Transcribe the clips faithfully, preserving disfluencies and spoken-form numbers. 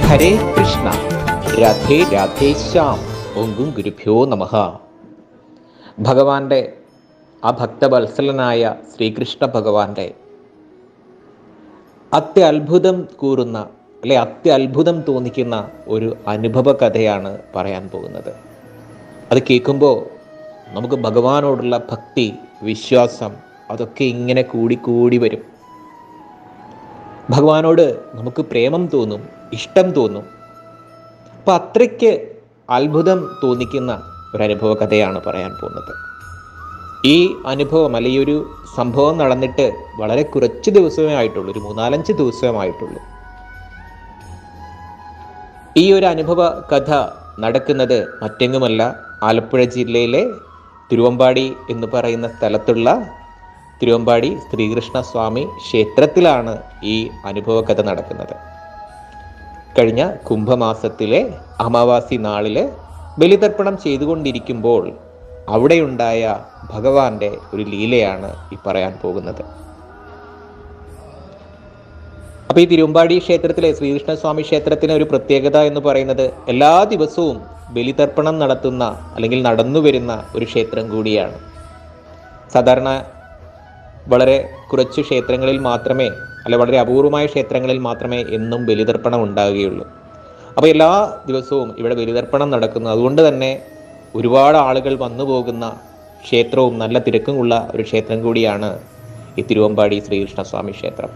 ഹരേ കൃഷ്ണ, രാധേ രാധേ ശ്യാം. ഓം ഗുരുഭ്യോ നമഃ. ഭഗവാന്റെ ആ ഭക്തവത്സലനായ ശ്രീകൃഷ്ണ ഭഗവാന്റെ അത്യത്ഭുതം കൂറുന്ന അല്ലെ അത്യത്ഭുതം തോന്നിക്കുന്ന ഒരു അനുഭവ കഥയാണ് പറയാൻ പോകുന്നത്. അത് കേൾക്കുമ്പോൾ നമുക്ക് ഭഗവാനോടുള്ള ഭക്തി, വിശ്വാസം അതൊക്കെ ഇങ്ങനെ കൂടിക്കൂടി വരും. ഭഗവാനോട് നമുക്ക് പ്രേമം തോന്നും, ഇഷ്ടം തോന്നും. അപ്പം അത്രയ്ക്ക് അത്ഭുതം തോന്നിക്കുന്ന ഒരനുഭവ കഥയാണ് പറയാൻ പോകുന്നത്. ഈ അനുഭവം അല്ലെങ്കിൽ ഒരു സംഭവം നടന്നിട്ട് വളരെ കുറച്ച് ദിവസമേ ആയിട്ടുള്ളൂ, ഒരു മൂന്നാലഞ്ച് ദിവസമായിട്ടുള്ളൂ. ഈ ഒരു അനുഭവ കഥ നടക്കുന്നത് മറ്റെങ്ങുമല്ല, ആലപ്പുഴ ജില്ലയിലെ തിരുവമ്പാടി എന്ന് പറയുന്ന സ്ഥലത്തുള്ള തിരുവമ്പാടി ശ്രീകൃഷ്ണ സ്വാമി ക്ഷേത്രത്തിലാണ് ഈ അനുഭവ കഥ നടക്കുന്നത്. കഴിഞ്ഞ കുംഭമാസത്തിലെ അമാവാസി നാളില് ബലിതർപ്പണം ചെയ്തുകൊണ്ടിരിക്കുമ്പോൾ അവിടെയുണ്ടായ ഭഗവാന്റെ ഒരു ലീലയാണ് ഈ പറയാൻ പോകുന്നത്. അപ്പൊ ഈ തിരുവമ്പാടി ക്ഷേത്രത്തിലെ ശ്രീകൃഷ്ണസ്വാമി ക്ഷേത്രത്തിന് ഒരു പ്രത്യേകത എന്ന് പറയുന്നത് എല്ലാ ദിവസവും ബലിതർപ്പണം നടത്തുന്ന അല്ലെങ്കിൽ നടന്നു വരുന്ന ഒരു ക്ഷേത്രം കൂടിയാണ്. സാധാരണ വളരെ കുറച്ച് ക്ഷേത്രങ്ങളിൽ മാത്രമേ അല്ല വളരെ അപൂർവമായ ക്ഷേത്രങ്ങളിൽ മാത്രമേ എന്നും ബലിതർപ്പണം ഉണ്ടാവുകയുള്ളൂ. അപ്പോൾ എല്ലാ ദിവസവും ഇവിടെ ബലിതർപ്പണം നടക്കുന്നു. അതുകൊണ്ട് തന്നെ ഒരുപാട് ആളുകൾ വന്നു പോകുന്ന ക്ഷേത്രവും നല്ല തിരക്കുമുള്ള ഒരു ക്ഷേത്രം കൂടിയാണ് ഈ തിരുവമ്പാടി ശ്രീകൃഷ്ണസ്വാമി ക്ഷേത്രം.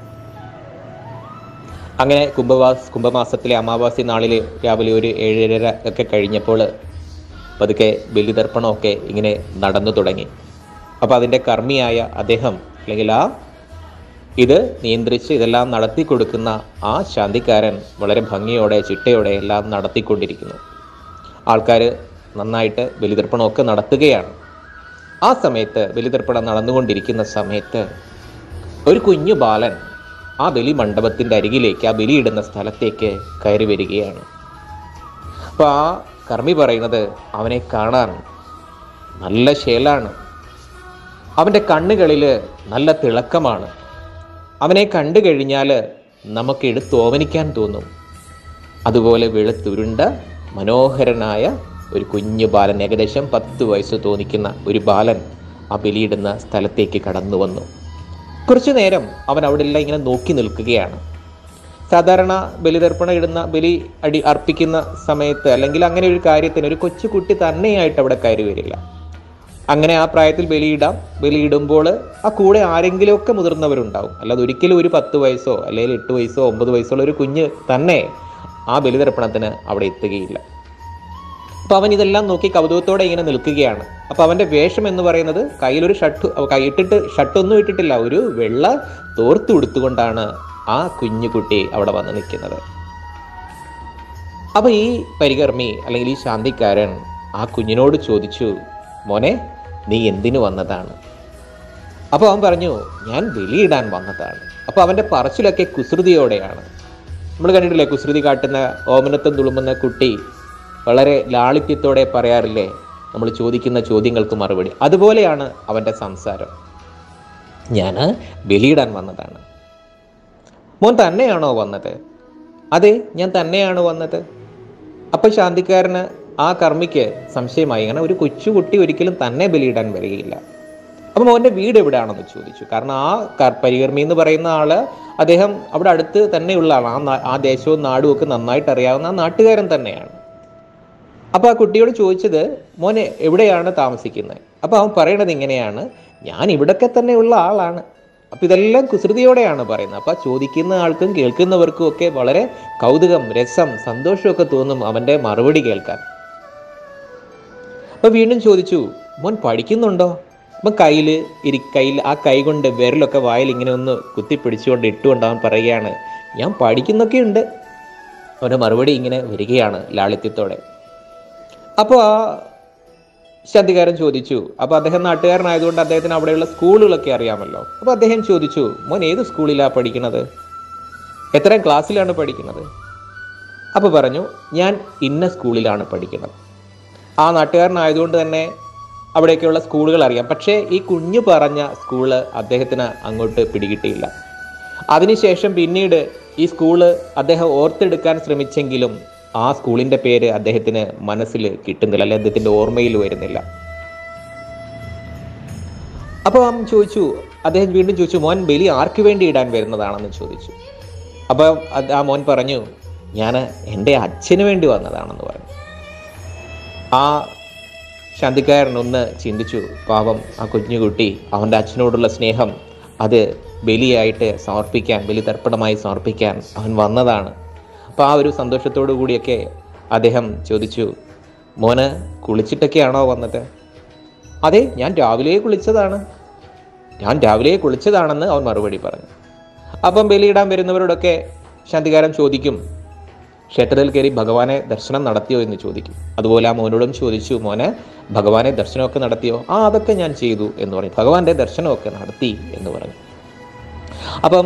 അങ്ങനെ കുംഭവാസ് കുംഭമാസത്തിലെ അമാവാസി നാളിൽ രാവിലെ ഒരു ഏഴര ഒക്കെ കഴിഞ്ഞപ്പോൾ പതുക്കെ ബലിതർപ്പണമൊക്കെ ഇങ്ങനെ നടന്നു തുടങ്ങി. അപ്പോൾ അതിൻ്റെ കർമ്മിയായ അദ്ദേഹം അല്ലെങ്കിൽ ആ ഇത് നിയന്ത്രിച്ച് ഇതെല്ലാം നടത്തി കൊടുക്കുന്ന ആ ശാന്തിക്കാരൻ വളരെ ഭംഗിയോടെ ചിട്ടയോടെ എല്ലാം നടത്തിക്കൊണ്ടിരിക്കുന്നു. ആൾക്കാർ നന്നായിട്ട് ബലിതർപ്പണമൊക്കെ നടത്തുകയാണ്. ആ സമയത്ത് ബലിതർപ്പണം നടന്നുകൊണ്ടിരിക്കുന്ന സമയത്ത് ഒരു കുഞ്ഞു ബാലൻ ആ ബലി മണ്ഡപത്തിൻ്റെ അരികിലേക്ക്, ആ ബലിയിടുന്ന സ്ഥലത്തേക്ക് കയറി വരികയാണ്. അപ്പോൾ ആ കർമ്മി പറയുന്നത് അവനെ കാണാൻ നല്ല ശേലാണ്, അവൻ്റെ കണ്ണുകളിൽ നല്ല തിളക്കമാണ്, അവനെ കണ്ടു കഴിഞ്ഞാൽ നമുക്ക് എടുത്ത് ഓമനിക്കാൻ തോന്നും. അതുപോലെ വെളുത്തുരുണ്ട മനോഹരനായ ഒരു കുഞ്ഞു ബാലൻ, ഏകദേശം പത്ത് വയസ്സ് തോന്നിക്കുന്ന ഒരു ബാലൻ ആ ബലിയിടുന്ന സ്ഥലത്തേക്ക് കടന്നു വന്നു. കുറച്ചു നേരം അവൻ അവിടെ എല്ലാം ഇങ്ങനെ നോക്കി നിൽക്കുകയാണ്. സാധാരണ ബലിതർപ്പണം ഇടുന്ന ബലി അടി അർപ്പിക്കുന്ന സമയത്ത് അല്ലെങ്കിൽ അങ്ങനെ ഒരു കാര്യത്തിന് ഒരു കൊച്ചുകുട്ടി തന്നെയായിട്ട് അവിടെ കയറി വരില്ല. അങ്ങനെ ആ പ്രായത്തിൽ ബലിയിടാം. ബലിയിടുമ്പോൾ ആ കൂടെ ആരെങ്കിലുമൊക്കെ മുതിർന്നവരുണ്ടാവും. അല്ലാതെ ഒരിക്കലും ഒരു പത്ത് വയസ്സോ അല്ലെങ്കിൽ എട്ട് വയസ്സോ ഒമ്പത് വയസ്സോ ഉള്ള ഒരു കുഞ്ഞ് തന്നെ ആ ബലിതർപ്പണത്തിന് അവിടെ എത്തുകയില്ല. അപ്പം അവൻ ഇതെല്ലാം നോക്കി കൗതുകത്തോടെ ഇങ്ങനെ നിൽക്കുകയാണ്. അപ്പം അവൻ്റെ വേഷം എന്ന് പറയുന്നത് കയ്യിലൊരു ഷർട്ട് കൈയിട്ടിട്ട് ഷർട്ടൊന്നും ഇട്ടിട്ടില്ല, ഒരു വെള്ള തോർത്ത് ഉടുത്തുകൊണ്ടാണ് ആ കുഞ്ഞുകുട്ടി അവിടെ വന്ന് നിൽക്കുന്നത്. അപ്പം ഈ പരികർമ്മി അല്ലെങ്കിൽ ഈ ശാന്തിക്കാരൻ ആ കുഞ്ഞിനോട് ചോദിച്ചു, മോനെ നീ എന്തിനു വന്നതാണ്? അപ്പോൾ അവൻ പറഞ്ഞു, ഞാൻ ബലിയിടാൻ വന്നതാണ്. അപ്പോൾ അവൻ്റെ പറച്ചിലൊക്കെ കുസൃതിയോടെയാണ്. നമ്മൾ കണ്ടിട്ടില്ലേ, കുസൃതി കാട്ടുന്ന ഓമനത്തും തുളുമ്പുന്ന കുട്ടി വളരെ ലാളിത്യത്തോടെ പറയാറില്ലേ നമ്മൾ ചോദിക്കുന്ന ചോദ്യങ്ങൾക്ക് മറുപടി. അതുപോലെയാണ് അവൻ്റെ സംസാരം. ഞാൻ ബലിയിടാൻ വന്നതാണ്. മോൻ തന്നെയാണോ വന്നത്? അതെ, ഞാൻ തന്നെയാണ് വന്നത്. അപ്പം ശാന്തിക്കാരന് ആ കർമ്മിക്ക് സംശയമായി. അങ്ങനെ ഒരു കൊച്ചുകുട്ടി ഒരിക്കലും തന്നെ ബലിയിടാൻ വരികയില്ല. അപ്പം മോൻ്റെ വീട് എവിടെയാണെന്ന് ചോദിച്ചു. കാരണം ആ പരികർമ്മി എന്ന് പറയുന്ന ആള് അദ്ദേഹം അവിടെ അടുത്ത് തന്നെയുള്ള ആളാണ്. ആ ആ ദേശവും നാടും ഒക്കെ നന്നായിട്ട് അറിയാവുന്ന ആ നാട്ടുകാരൻ തന്നെയാണ്. അപ്പോൾ ആ കുട്ടിയോട് ചോദിച്ചത്, മോനെ എവിടെയാണ് താമസിക്കുന്നത്? അപ്പോൾ അവൻ പറയണത് ഇങ്ങനെയാണ്, ഞാൻ ഇവിടൊക്കെ തന്നെയുള്ള ആളാണ്. അപ്പം ഇതെല്ലാം കുസൃതിയോടെയാണ് പറയുന്നത്. അപ്പം ചോദിക്കുന്ന ആൾക്കും കേൾക്കുന്നവർക്കും ഒക്കെ വളരെ കൗതുകം, രസം, സന്തോഷമൊക്കെ തോന്നും അവൻ്റെ മറുപടി കേൾക്കാൻ. അപ്പോൾ വീണ്ടും ചോദിച്ചു, മോൻ പഠിക്കുന്നുണ്ടോ? അപ്പം കയ്യിൽ ഇരി കയ്യിൽ ആ കൈ കൊണ്ട് വിരലൊക്കെ വായിൽ ഇങ്ങനെ ഒന്ന് കുത്തിപ്പിടിച്ചുകൊണ്ട് ഇട്ടുകൊണ്ട് അവൻ പറയുകയാണ്, ഞാൻ പഠിക്കുന്നൊക്കെ ഉണ്ട്. അവൻ്റെ മറുപടി ഇങ്ങനെ വരികയാണ് ലാളിത്യത്തോടെ. അപ്പോൾ ആ ശാന്തികാരൻ ചോദിച്ചു, അപ്പോൾ അദ്ദേഹം നാട്ടുകാരനായതുകൊണ്ട് അദ്ദേഹത്തിന് അവിടെയുള്ള സ്കൂളുകളൊക്കെ അറിയാമല്ലോ. അപ്പോൾ അദ്ദേഹം ചോദിച്ചു, മോൻ ഏത് സ്കൂളിലാണ് പഠിക്കുന്നത്? എത്രാം ക്ലാസ്സിലാണ് പഠിക്കുന്നത്? അപ്പോൾ പറഞ്ഞു, ഞാൻ ഇന്ന സ്കൂളിലാണ് പഠിക്കുന്നത്. ആ നാട്ടുകാരനായതുകൊണ്ട് തന്നെ അവിടെയൊക്കെയുള്ള സ്കൂളുകൾ അറിയാം. പക്ഷേ ഈ കുഞ്ഞു പറഞ്ഞ സ്കൂള് അദ്ദേഹത്തിന് അങ്ങോട്ട് പിടികിട്ടിയില്ല. അതിനുശേഷം പിന്നീട് ഈ സ്കൂള് അദ്ദേഹം ഓർത്തെടുക്കാൻ ശ്രമിച്ചെങ്കിലും ആ സ്കൂളിൻ്റെ പേര് അദ്ദേഹത്തിന് മനസ്സിൽ കിട്ടുന്നില്ല, അല്ലെ അദ്ദേഹത്തിൻ്റെ ഓർമ്മയിൽ വരുന്നില്ല. അപ്പോൾ അവൻ ചോദിച്ചു, അദ്ദേഹം വീണ്ടും ചോദിച്ചു, മോൻ ബലി ആർക്ക് വേണ്ടി ഇടാൻ വരുന്നതാണെന്ന് ചോദിച്ചു. അപ്പോൾ ആ മോൻ പറഞ്ഞു, ഞാൻ എൻ്റെ അച്ഛന് വേണ്ടി വന്നതാണെന്ന് പറഞ്ഞു. ആ ശാന്തിക്കാരൻ ഒന്ന് ചിന്തിച്ചു, പാവം ആ കുഞ്ഞുകുട്ടി, അവൻ്റെ അച്ഛനോടുള്ള സ്നേഹം അത് ബലിയായിട്ട് സമർപ്പിക്കാൻ, ബലിതർപ്പണമായി സമർപ്പിക്കാൻ അവൻ വന്നതാണ്. അപ്പോൾ ആ ഒരു സന്തോഷത്തോടു കൂടിയൊക്കെ അദ്ദേഹം ചോദിച്ചു, മോന് കുളിച്ചിട്ടൊക്കെയാണോ വന്നത്? അതെ, ഞാൻ രാവിലെ കുളിച്ചതാണ് ഞാൻ രാവിലെ കുളിച്ചതാണെന്ന് അവൻ മറുപടി പറഞ്ഞു. അപ്പം ബലിയിടാൻ വരുന്നവരോടൊക്കെ ശാന്തികാരൻ ചോദിക്കും, ക്ഷേത്രത്തിൽ കയറി ഭഗവാനെ ദർശനം നടത്തിയോ എന്ന് ചോദിക്കും. അതുപോലെ ആ മോനോടും ചോദിച്ചു, മോനെ ഭഗവാനെ ദർശനമൊക്കെ നടത്തിയോ? ആ അതൊക്കെ ഞാൻ ചെയ്തു എന്ന് പറഞ്ഞു, ഭഗവാന്റെ ദർശനമൊക്കെ നടത്തി എന്ന് പറഞ്ഞു. അപ്പം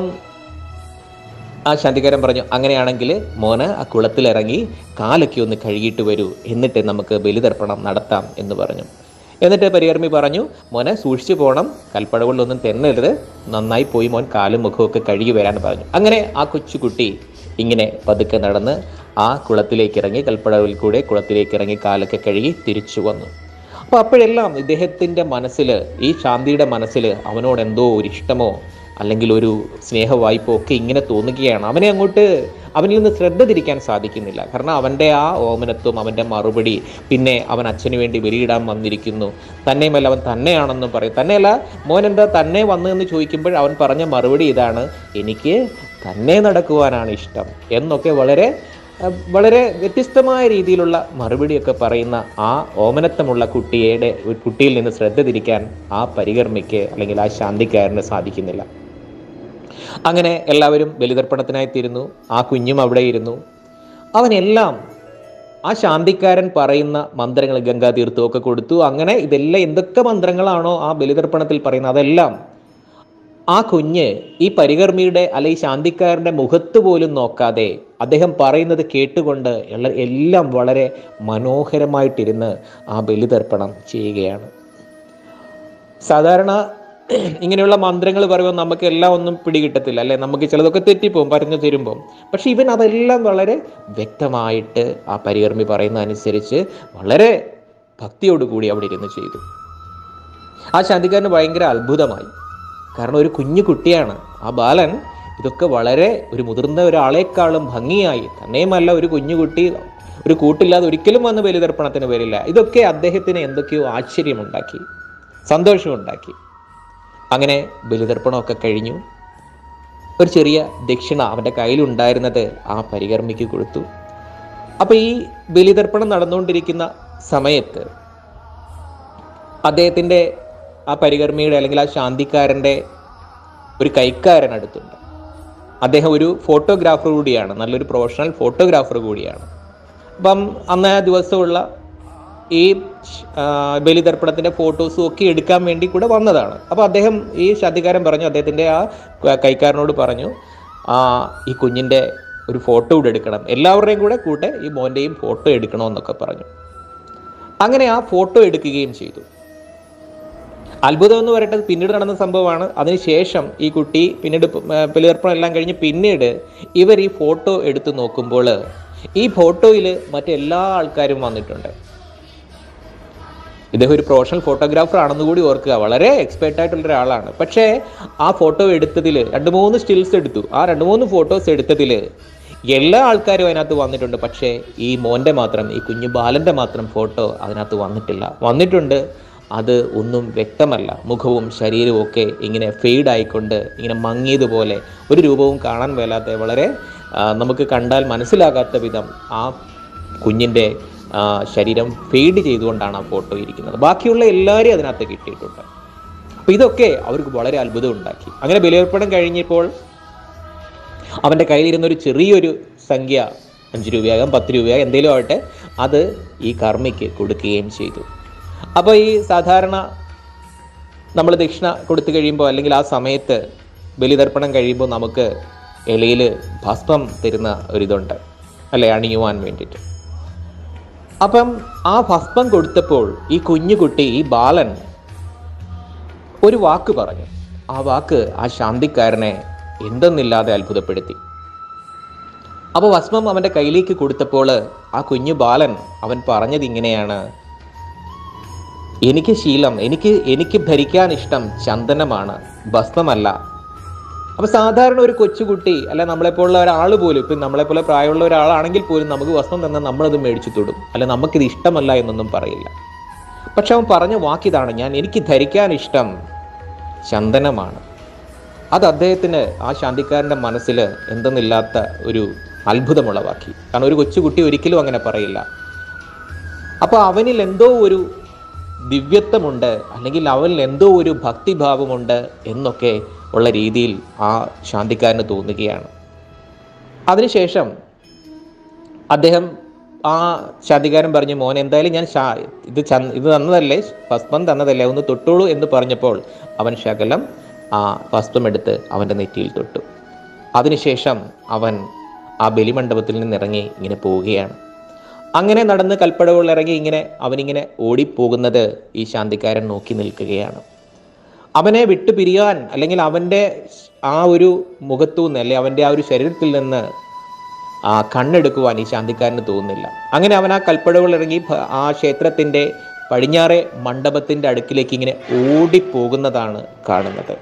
ആ ശാന്തികാരൻ പറഞ്ഞു, അങ്ങനെയാണെങ്കിൽ മോന് ആ കുളത്തിലിറങ്ങി കാലൊക്കെ ഒന്ന് കഴുകിയിട്ട് വരൂ, എന്നിട്ട് നമുക്ക് ബലിതർപ്പണം നടത്താം എന്ന് പറഞ്ഞു. എന്നിട്ട് പരികർമ്മി പറഞ്ഞു, മോനെ സൂക്ഷിച്ചു പോകണം, കൽപ്പടകളിലൊന്നും തെന്നരുത്, നന്നായി പോയി മോൻ കാലും മുഖമൊക്കെ കഴുകി വരാൻ പറഞ്ഞു. അങ്ങനെ ആ കൊച്ചുകുട്ടി ഇങ്ങനെ പതുക്കെ നടന്ന് ആ കുളത്തിലേക്ക് ഇറങ്ങി, കൽപ്പടവിൽ കൂടെ കുളത്തിലേക്ക് ഇറങ്ങി കാലൊക്കെ കഴുകി തിരിച്ചു വന്നു. അപ്പോൾ അപ്പോഴെല്ലാം ഇദ്ദേഹത്തിൻ്റെ മനസ്സിൽ, ഈ ശാന്തിയുടെ മനസ്സിൽ അവനോട് എന്തോ ഒരു ഇഷ്ടമോ അല്ലെങ്കിൽ ഒരു സ്നേഹവായ്പോ ഒക്കെ ഇങ്ങനെ തോന്നുകയാണ്. അവനെ അങ്ങോട്ട് അവനിൽ നിന്ന് ശ്രദ്ധ തിരിക്കാൻ സാധിക്കുന്നില്ല. കാരണം അവൻ്റെ ആ ഓമനത്വം, അവൻ്റെ മറുപടി, പിന്നെ അവൻ അച്ഛന് വേണ്ടി ബലിയിടാൻ വന്നിരിക്കുന്നു, തന്നെയുമല്ല അവൻ തന്നെയാണെന്നും പറയും. തന്നെയല്ല, മോൻ എന്താ തന്നെ വന്നതെന്ന് ചോദിക്കുമ്പോൾ അവൻ പറഞ്ഞ മറുപടി ഇതാണ്, എനിക്ക് തന്നെ നടക്കുവാനാണ് ഇഷ്ടം എന്നൊക്കെ വളരെ വളരെ വ്യത്യസ്തമായ രീതിയിലുള്ള മറുപടിയൊക്കെ പറയുന്ന ആ ഓമനത്വമുള്ള കുട്ടിയുടെ കുട്ടിയിൽ നിന്ന് ശ്രദ്ധ തിരിക്കാൻ ആ പരികർമ്മിക്ക് അല്ലെങ്കിൽ ആ ശാന്തിക്കാരന് സാധിക്കുന്നില്ല. അങ്ങനെ എല്ലാവരും ബലിതർപ്പണത്തിനായി തീരുന്നു. ആ കുഞ്ഞും അവിടെ ഇരുന്നു. അവനെല്ലാം ആ ശാന്തിക്കാരൻ പറയുന്ന മന്ത്രങ്ങൾ, ഗംഗാതീർത്ഥമൊക്കെ കൊടുത്തു. അങ്ങനെ ഇതെല്ലാം എന്തൊക്കെ മന്ത്രങ്ങളാണോ ആ ബലിതർപ്പണത്തിൽ പറയുന്നത് അതെല്ലാം ആ കുഞ്ഞ് ഈ പരികർമ്മിയുടെ അല്ലെ ഈ ശാന്തിക്കാരൻ്റെ മുഖത്ത് പോലും നോക്കാതെ അദ്ദേഹം പറയുന്നത് കേട്ടുകൊണ്ട് എല്ലാം വളരെ മനോഹരമായിട്ടിരുന്ന് ആ ബലിതർപ്പണം ചെയ്യുകയാണ്. സാധാരണ ഇങ്ങനെയുള്ള മന്ത്രങ്ങൾ പറയുമ്പോൾ നമുക്ക് എല്ലാം ഒന്നും പിടികിട്ടത്തില്ല, അല്ലെ, നമുക്ക് ചിലതൊക്കെ തെറ്റിപ്പോവും പറഞ്ഞു തരുമ്പം. പക്ഷെ ഇവൻ അതെല്ലാം വളരെ വ്യക്തമായിട്ട് ആ പരികർമ്മി പറയുന്ന അനുസരിച്ച് വളരെ ഭക്തിയോടുകൂടി അവിടെ ഇരുന്ന് ചെയ്തു. ആ ശാന്തിക്കാരന് ഭയങ്കര അത്ഭുതമായി. കാരണം ഒരു കുഞ്ഞു കുട്ടിയാണ് ആ ബാലൻ, ഇതൊക്കെ വളരെ ഒരു മുതിർന്ന ഒരാളെക്കാളും ഭംഗിയായി, തന്നെയുമല്ല ഒരു കുഞ്ഞുകുട്ടി ഒരു കൂട്ടില്ലാതെ ഒരിക്കലും വന്ന് ബലിതർപ്പണത്തിന് വരില്ല. ഇതൊക്കെ അദ്ദേഹത്തിന് എന്തൊക്കെയോ ആശ്ചര്യമുണ്ടാക്കി, സന്തോഷമുണ്ടാക്കി. അങ്ങനെ ബലിതർപ്പണമൊക്കെ കഴിഞ്ഞു. ഒരു ചെറിയ ദക്ഷിണ അവൻ്റെ കയ്യിലുണ്ടായിരുന്നത് ആ പരികർമ്മിക്ക് കൊടുത്തു. അപ്പോൾ ഈ ബലിതർപ്പണം നടന്നുകൊണ്ടിരിക്കുന്ന സമയത്ത് അദ്ദേഹത്തിൻ്റെ ആ പരികർമ്മിയുടെ അല്ലെങ്കിൽ ആ ശാന്തിക്കാരൻ്റെ ഒരു കൈക്കാരൻ അടുത്തുണ്ട്. അദ്ദേഹം ഒരു ഫോട്ടോഗ്രാഫർ കൂടിയാണ്, നല്ലൊരു പ്രൊഫഷണൽ ഫോട്ടോഗ്രാഫർ കൂടിയാണ്. അപ്പം അന്ന് ആ ദിവസമുള്ള ഈ ബലിതർപ്പണത്തിൻ്റെ ഫോട്ടോസും ഒക്കെ എടുക്കാൻ വേണ്ടി കൂടെ വന്നതാണ്. അപ്പോൾ അദ്ദേഹം, ഈ ശാന്തിക്കാരൻ പറഞ്ഞു, അദ്ദേഹത്തിൻ്റെ ആ കൈക്കാരനോട് പറഞ്ഞു, ഈ കുഞ്ഞിൻ്റെ ഒരു ഫോട്ടോ കൂടെ എടുക്കണം, എല്ലാവരുടെയും കൂടെ കൂട്ടെ ഈ മോൻ്റെയും ഫോട്ടോ എടുക്കണമെന്നൊക്കെ പറഞ്ഞു. അങ്ങനെ ആ ഫോട്ടോ എടുക്കുകയും ചെയ്തു. അത്ഭുതം എന്ന് പറയട്ടെ, പിന്നീട് നടന്ന സംഭവമാണ്. അതിനുശേഷം ഈ കുട്ടി പിന്നീട് ബലിതർപ്പണം എല്ലാം കഴിഞ്ഞ് പിന്നീട് ഇവർ ഈ ഫോട്ടോ എടുത്ത് നോക്കുമ്പോൾ ഈ ഫോട്ടോയിൽ മറ്റെല്ലാ ആൾക്കാരും വന്നിട്ടുണ്ട്. ഇദ്ദേഹം ഒരു പ്രൊഫഷണൽ ഫോട്ടോഗ്രാഫർ ആണെന്ന് കൂടി ഓർക്കുക, വളരെ എക്സ്പേർട്ട് ആയിട്ടുള്ള ഒരാളാണ്. പക്ഷേ ആ ഫോട്ടോ എടുത്തതിൽ രണ്ട് മൂന്ന് സ്റ്റിൽസ് എടുത്തു. ആ രണ്ട് മൂന്ന് ഫോട്ടോസ് എടുത്തതിൽ എല്ലാ ആൾക്കാരും അതിനകത്ത് വന്നിട്ടുണ്ട്. പക്ഷേ ഈ മോൻ്റെ മാത്രം, ഈ കുഞ്ഞു ബാലൻ്റെ മാത്രം ഫോട്ടോ അതിനകത്ത് വന്നിട്ടില്ല. വന്നിട്ടുണ്ട്, അത് ഒന്നും വ്യക്തമല്ല. മുഖവും ശരീരവും ഒക്കെ ഇങ്ങനെ ഫെയ്ഡ് ആയിക്കൊണ്ട് ഇങ്ങനെ മങ്ങിയതുപോലെ, ഒരു രൂപവും കാണാൻ മേലാത്ത, വളരെ നമുക്ക് കണ്ടാൽ മനസ്സിലാകാത്ത വിധം ആ കുഞ്ഞിൻ്റെ ശരീരം ഫെയ്ഡ് ചെയ്തുകൊണ്ടാണ് ആ ഫോട്ടോ ഇരിക്കുന്നത്. ബാക്കിയുള്ള എല്ലാവരെയും അതിനകത്ത് കിട്ടിയിട്ടുണ്ട്. അപ്പോൾ ഇതൊക്കെ അവർക്ക് വളരെ അത്ഭുതം ഉണ്ടാക്കി. അങ്ങനെ ബലിതർപ്പണം കഴിഞ്ഞപ്പോൾ അവൻ്റെ കയ്യിലിരുന്നൊരു ചെറിയൊരു സംഖ്യ, അഞ്ച് രൂപയാകാം പത്ത് രൂപയാകാം എന്തെങ്കിലും ആവട്ടെ, അത് ഈ കർമ്മിക്ക് കൊടുക്കുകയും ചെയ്തു. അപ്പോൾ ഈ സാധാരണ നമ്മൾ ദക്ഷിണ കൊടുത്തു കഴിയുമ്പോൾ അല്ലെങ്കിൽ ആ സമയത്ത് ബലിതർപ്പണം കഴിയുമ്പോൾ നമുക്ക് ഇലയിൽ ഭസ്മം തരുന്ന ഒരിതുണ്ട്, അല്ലെ, അണിയുവാൻ വേണ്ടിയിട്ട്. അപ്പം ആ ഭസ്മം കൊടുത്തപ്പോൾ ഈ കുഞ്ഞുകുട്ടി, ഈ ബാലൻ ഒരു വാക്ക് പറഞ്ഞു. ആ വാക്ക് ആ ശാന്തിക്കാരനെ എന്തെന്നില്ലാതെ അത്ഭുതപ്പെടുത്തി. അപ്പോൾ ഭസ്മം അവൻ്റെ കയ്യിലേക്ക് കൊടുത്തപ്പോൾ ആ കുഞ്ഞു ബാലൻ അവൻ പറഞ്ഞത് ഇങ്ങനെയാണ്: എനിക്ക് ശീലം, എനിക്ക് എനിക്ക് ധരിക്കാൻ ഇഷ്ടം ചന്ദനമാണ്, ഭസ്മമല്ല. അപ്പോൾ സാധാരണ ഒരു കൊച്ചുകുട്ടി അല്ല നമ്മളെപ്പോലുള്ള ഒരാൾ പോലും, ഇപ്പം നമ്മളെപ്പോലെ പ്രായമുള്ള ഒരാളാണെങ്കിൽ പോലും നമുക്ക് ഭസ്മം തന്നാൽ നമ്മളത് മേടിച്ചു തൊടും, അല്ല നമുക്കിത് ഇഷ്ടമല്ല എന്നൊന്നും പറയില്ല. പക്ഷെ അവൻ പറഞ്ഞ വാക്കിതാണ്: ഞാൻ എനിക്ക് ധരിക്കാൻ ഇഷ്ടം ചന്ദനമാണ്. അത് അദ്ദേഹത്തിന്, ആ ശാന്തിക്കാരൻ്റെ മനസ്സിൽ എന്തെന്നില്ലാത്ത ഒരു അത്ഭുതമുളവാക്കി. കാരണം ഒരു കൊച്ചുകുട്ടി ഒരിക്കലും അങ്ങനെ പറയില്ല. അപ്പോൾ അവനിൽ എന്തോ ഒരു ദിവ്യത്വമുണ്ട്, അല്ലെങ്കിൽ അവനിൽ എന്തോ ഒരു ഭക്തിഭാവമുണ്ട് എന്നൊക്കെ ഉള്ള രീതിയിൽ ആ ശാന്തിക്കാരന് തോന്നുകയാണ്. അതിനുശേഷം അദ്ദേഹം, ആ ശാന്തിക്കാരൻ പറഞ്ഞു: മോൻ എന്തായാലും ഞാൻ ഷാ ഇത് ച ഇത് തന്നതല്ലേ, ഭസ്മം തന്നതല്ലേ, ഒന്ന് തൊട്ടോളൂ എന്ന് പറഞ്ഞപ്പോൾ അവൻ ശകലം ആ ഭസ്മം എടുത്ത് അവൻ്റെ നെറ്റിയിൽ തൊട്ടു. അതിനുശേഷം അവൻ ആ ബലിമണ്ഡപത്തിൽ നിന്നിറങ്ങി ഇങ്ങനെ പോവുകയാണ്. അങ്ങനെ നടന്ന് കൽപ്പടവുകൾ ഇറങ്ങി ഇങ്ങനെ അവനിങ്ങനെ ഓടിപ്പോകുന്നത് ഈ ശാന്തിക്കാരൻ നോക്കി നിൽക്കുകയാണ്. അവനെ വിട്ടുപിരിയാൻ, അല്ലെങ്കിൽ അവൻ്റെ ആ ഒരു മുഖത്തു നിന്ന്, അല്ലെങ്കിൽ അവൻ്റെ ആ ഒരു ശരീരത്തിൽ നിന്ന് ആ കണ്ണെടുക്കുവാൻ ഈ ശാന്തിക്കാരന് തോന്നുന്നില്ല. അങ്ങനെ അവൻ ആ കൽപ്പടവുകൾ ഇറങ്ങി ആ ക്ഷേത്രത്തിൻ്റെ പടിഞ്ഞാറെ മണ്ഡപത്തിൻ്റെ അടുക്കിലേക്ക് ഇങ്ങനെ ഓടിപ്പോകുന്നതാണ് കാണുന്നത്.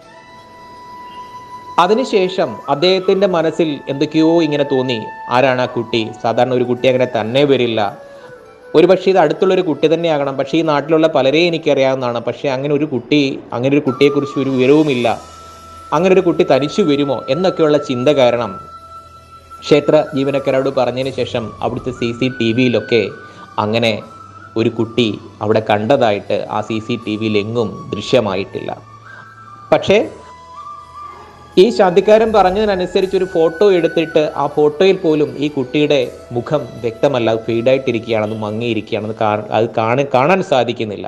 അതിനുശേഷം അദ്ദേഹത്തിൻ്റെ മനസ്സിൽ എന്തൊക്കെയോ ഇങ്ങനെ തോന്നി: ആരാണ് ആ കുട്ടി? സാധാരണ ഒരു കുട്ടി അങ്ങനെ തന്നെ വരില്ല, ഒരു പക്ഷേ ഇത് അടുത്തുള്ളൊരു കുട്ടി തന്നെയാകണം, പക്ഷേ ഈ നാട്ടിലുള്ള പലരെയും എനിക്കറിയാവുന്നതാണ്, പക്ഷേ അങ്ങനെ ഒരു കുട്ടി, അങ്ങനെ ഒരു കുട്ടിയെക്കുറിച്ച് ഒരു വിവരവുമില്ല, അങ്ങനെ ഒരു കുട്ടി തനിച്ചു വരുമോ എന്നൊക്കെയുള്ള ചിന്ത കാരണം ക്ഷേത്ര ജീവനക്കാരോട് പറഞ്ഞതിന് ശേഷം അവിടുത്തെ സി സി ടി വിയിലൊക്കെ അങ്ങനെ ഒരു കുട്ടി അവിടെ കണ്ടതായിട്ട് ആ സി സി ടി വിയിൽ എങ്ങും ദൃശ്യമായിട്ടില്ല. പക്ഷേ ഈ ശാന്തിക്കാരൻ പറഞ്ഞതിനനുസരിച്ച് ഒരു ഫോട്ടോ എടുത്തിട്ട് ആ ഫോട്ടോയിൽ പോലും ഈ കുട്ടിയുടെ മുഖം വ്യക്തമല്ല, ഫീഡായിട്ടിരിക്കുകയാണെന്ന്, മങ്ങിയിരിക്കുകയാണെന്ന്, അത് കാണാൻ കാണാൻ സാധിക്കുന്നില്ല.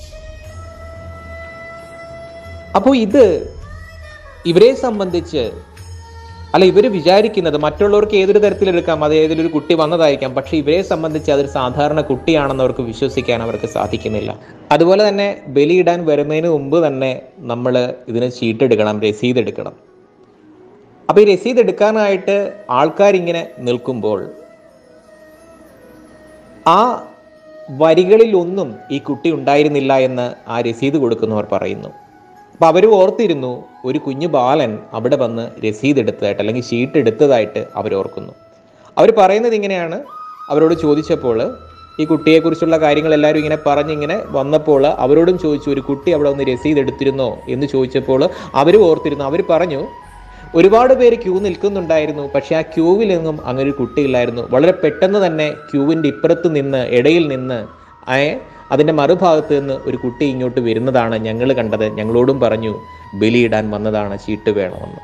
അപ്പോൾ ഇത് ഇവരെ സംബന്ധിച്ച്, അല്ല ഇവർ വിചാരിക്കുന്നത് മറ്റുള്ളവർക്ക് ഏതൊരു തരത്തിലെടുക്കാം, അത് ഏതൊരു കുട്ടി വന്നതായിരിക്കാം, പക്ഷെ ഇവരെ സംബന്ധിച്ച് അതൊരു സാധാരണ കുട്ടിയാണെന്ന് അവർക്ക് വിശ്വസിക്കാൻ അവർക്ക് സാധിക്കുന്നില്ല. അതുപോലെ തന്നെ ബലിയിടാൻ വരുന്നതിന് മുമ്പ് തന്നെ നമ്മൾ ഇതിന് ചീട്ടെടുക്കണം, രസീത് എടുക്കണം. അപ്പോൾ ഈ രസീത് എടുക്കാനായിട്ട് ആൾക്കാരിങ്ങനെ നിൽക്കുമ്പോൾ ആ വരികളിലൊന്നും ഈ കുട്ടി ഉണ്ടായിരുന്നില്ല എന്ന് ആ രസീത് കൊടുക്കുന്നവർ പറയുന്നു. അപ്പം അവർ ഓർത്തിരുന്നു ഒരു കുഞ്ഞു ബാലൻ അവിടെ വന്ന് രസീത് എടുത്തതായിട്ട്, അല്ലെങ്കിൽ ഷീട്ട് എടുത്തതായിട്ട് അവർ ഓർക്കുന്നു. അവർ പറയുന്നത് ഇങ്ങനെയാണ്: അവരോട് ചോദിച്ചപ്പോൾ ഈ കുട്ടിയെക്കുറിച്ചുള്ള കാര്യങ്ങൾ എല്ലാവരും ഇങ്ങനെ പറഞ്ഞിങ്ങനെ വന്നപ്പോൾ അവരോടും ചോദിച്ചു, ഒരു കുട്ടി അവിടെ വന്ന് രസീത് എടുത്തിരുന്നോ എന്ന് ചോദിച്ചപ്പോൾ അവർ ഓർത്തിരുന്നു. അവർ പറഞ്ഞു, ഒരുപാട് പേര് ക്യൂ നിൽക്കുന്നുണ്ടായിരുന്നു, പക്ഷേ ആ ക്യൂവിലെങ്ങും അങ്ങനെ ഒരു കുട്ടിയില്ലായിരുന്നു. വളരെ പെട്ടെന്ന് തന്നെ ക്യൂവിൻ്റെ ഇപ്പുറത്ത് നിന്ന്, ഇടയിൽ നിന്ന്, അതിൻ്റെ മറുഭാഗത്ത് നിന്ന് ഒരു കുട്ടി ഇങ്ങോട്ട് വരുന്നതാണ് ഞങ്ങൾ കണ്ടത്. ഞങ്ങളോടും പറഞ്ഞു ബലിയിടാൻ വന്നതാണ്, ചീട്ട് വേണമെന്ന്.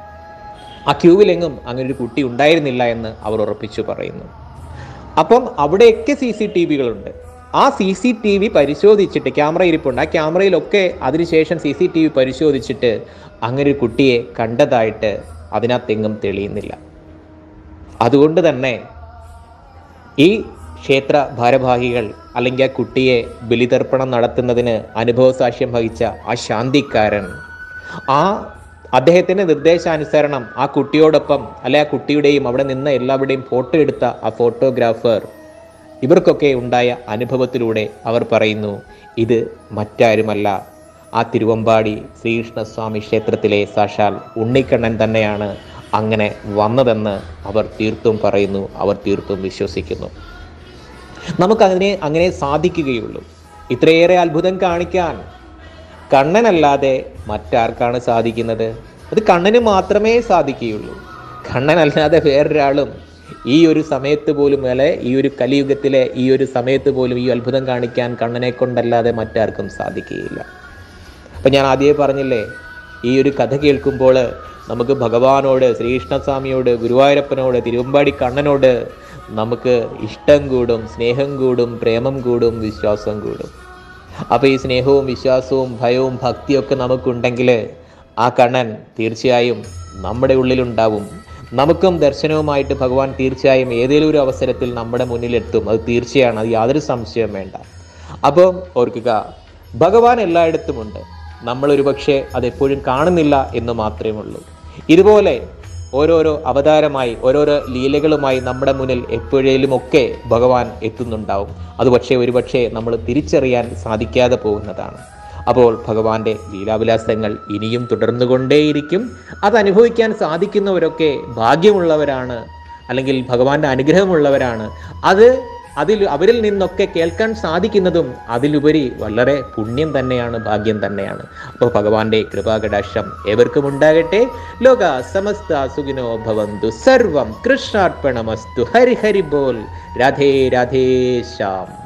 ആ ക്യൂവിലെങ്ങും അങ്ങനെ ഒരു കുട്ടി ഉണ്ടായിരുന്നില്ല എന്ന് അവർ ഉറപ്പിച്ചു പറയുന്നു. അപ്പം അവിടെയൊക്കെ സി സി ടി വികളുണ്ട്. ആ സി സി ടി വി പരിശോധിച്ചിട്ട്, ക്യാമറ ഇരിപ്പുണ്ട്, ആ ക്യാമറയിലൊക്കെ അതിനുശേഷം സി സി ടി വി പരിശോധിച്ചിട്ട് അങ്ങനെ ഒരു കുട്ടിയെ കണ്ടതായിട്ട് അതിനകത്തെങ്ങും തെളിയുന്നില്ല. അതുകൊണ്ട് തന്നെ ഈ ക്ഷേത്ര ഭാരവാഹികൾ, അല്ലെങ്കിൽ ആ കുട്ടിയെ ബലിതർപ്പണം നടത്തുന്നതിന് അനുഭവസാക്ഷ്യം വഹിച്ച ആ ശാന്തിക്കാരൻ, ആ അദ്ദേഹത്തിൻ്റെ നിർദ്ദേശാനുസരണം ആ കുട്ടിയോടൊപ്പം, അല്ലെ ആ കുട്ടിയുടെയും അവിടെ നിന്ന് എല്ലാവരുടെയും ഫോട്ടോ എടുത്ത ആ ഫോട്ടോഗ്രാഫർ, ഇവർക്കൊക്കെ ഉണ്ടായ അനുഭവത്തിലൂടെ അവർ പറയുന്നു, ഇത് മറ്റാരുമല്ല, ആ തിരുവമ്പാടി ശ്രീകൃഷ്ണസ്വാമി ക്ഷേത്രത്തിലെ സാക്ഷാൽ ഉണ്ണിക്കണ്ണൻ തന്നെയാണ് അങ്ങനെ വന്നതെന്ന് അവർ തീർത്തും പറയുന്നു, അവർ തീർത്തും വിശ്വസിക്കുന്നു. നമുക്കതിനെ അങ്ങനെ സാധിക്കുകയുള്ളൂ. ഇത്രയേറെ അത്ഭുതം കാണിക്കാൻ കണ്ണനല്ലാതെ മറ്റാർക്കാണ് സാധിക്കുന്നത്? അത് കണ്ണന് മാത്രമേ സാധിക്കുകയുള്ളൂ. കണ്ണനല്ലാതെ വേറൊരാളും ഈ ഒരു സമയത്ത് പോലും, അല്ലെ ഈ ഒരു കലിയുഗത്തിലെ ഈ ഒരു സമയത്ത് പോലും ഈ അത്ഭുതം കാണിക്കാൻ കണ്ണനെ കൊണ്ടല്ലാതെ മറ്റാർക്കും സാധിക്കുകയില്ല. അപ്പം ഞാൻ ആദ്യമേ പറഞ്ഞില്ലേ, ഈ ഒരു കഥ കേൾക്കുമ്പോൾ നമുക്ക് ഭഗവാനോട്, ശ്രീകൃഷ്ണസ്വാമിയോട്, ഗുരുവായൂരപ്പനോട്, തിരുവമ്പാടി കണ്ണനോട് നമുക്ക് ഇഷ്ടം കൂടും, സ്നേഹം കൂടും, പ്രേമം കൂടും, വിശ്വാസം കൂടും. അപ്പോൾ ഈ സ്നേഹവും വിശ്വാസവും ഭയവും ഭക്തിയൊക്കെ നമുക്കുണ്ടെങ്കിൽ ആ കണ്ണൻ തീർച്ചയായും നമ്മുടെ ഉള്ളിലുണ്ടാവും. നമുക്കും ദർശനവുമായിട്ട് ഭഗവാൻ തീർച്ചയായും ഏതെങ്കിലും ഒരു അവസരത്തിൽ നമ്മുടെ മുന്നിലെത്തും. അത് തീർച്ചയാണ്, അത് യാതൊരു സംശയവും വേണ്ട. അപ്പം ഓർക്കുക, ഭഗവാൻ എല്ലായിടത്തുമുണ്ട്. നമ്മളൊരു പക്ഷേ അതെപ്പോഴും കാണുന്നില്ല എന്ന് മാത്രമേ ഉള്ളൂ. ഇതുപോലെ ഓരോരോ അവതാരമായി ഓരോരോ ലീലകളുമായി നമ്മുടെ മുന്നിൽ എപ്പോഴേലുമൊക്കെ ഭഗവാൻ എത്തുന്നുണ്ടാവും. അത് പക്ഷേ ഒരുപക്ഷെ നമ്മൾ തിരിച്ചറിയാൻ സാധിക്കാതെ പോകുന്നതാണ്. അപ്പോൾ ഭഗവാന്റെ ലീലാവിലാസങ്ങൾ ഇനിയും തുടർന്നുകൊണ്ടേയിരിക്കും. അത് അനുഭവിക്കാൻ സാധിക്കുന്നവരൊക്കെ ഭാഗ്യമുള്ളവരാണ്, അല്ലെങ്കിൽ ഭഗവാന്റെ അനുഗ്രഹമുള്ളവരാണ്. അത് അതിൽ അവരിൽ നിന്നൊക്കെ കേൾക്കാൻ സാധിക്കുന്നതും അതിലുപരി വളരെ പുണ്യം തന്നെയാണ്, ഭാഗ്യം തന്നെയാണ്. അപ്പോൾ ഭഗവാന്റെ കൃപാകടാക്ഷം ഏവർക്കും ഉണ്ടാകട്ടെ. ലോക സമസ്ത സുഖിനോ ഭവന്തു. സർവം കൃഷ്ണാർപ്പണമസ്തു. ഹരി ഹരി ബോൽ. രാധേ രാധേ ശ്യാം.